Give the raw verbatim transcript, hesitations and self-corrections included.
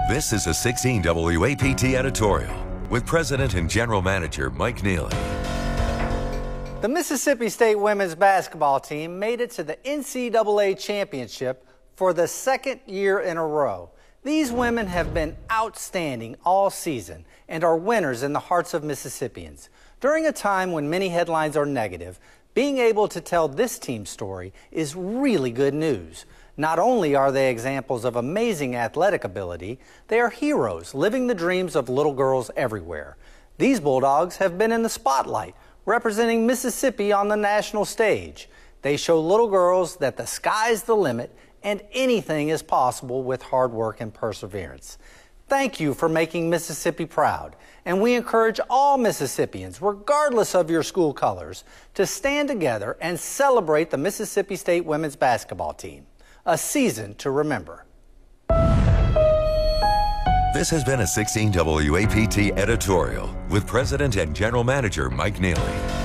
This is a sixteen W A P T editorial with President and General Manager Mike Neely. The Mississippi State women's basketball team made it to the N C double A championship for the second year in a row. These women have been outstanding all season and are winners in the hearts of Mississippians. During a time when many headlines are negative, being able to tell this team's story is really good news. Not only are they examples of amazing athletic ability, they are heroes living the dreams of little girls everywhere. These Bulldogs have been in the spotlight, representing Mississippi on the national stage. They show little girls that the sky's the limit and anything is possible with hard work and perseverance. Thank you for making Mississippi proud, and we encourage all Mississippians, regardless of your school colors, to stand together and celebrate the Mississippi State women's basketball team. A season to remember. This has been a sixteen W A P T editorial with President and General Manager Mike Neely.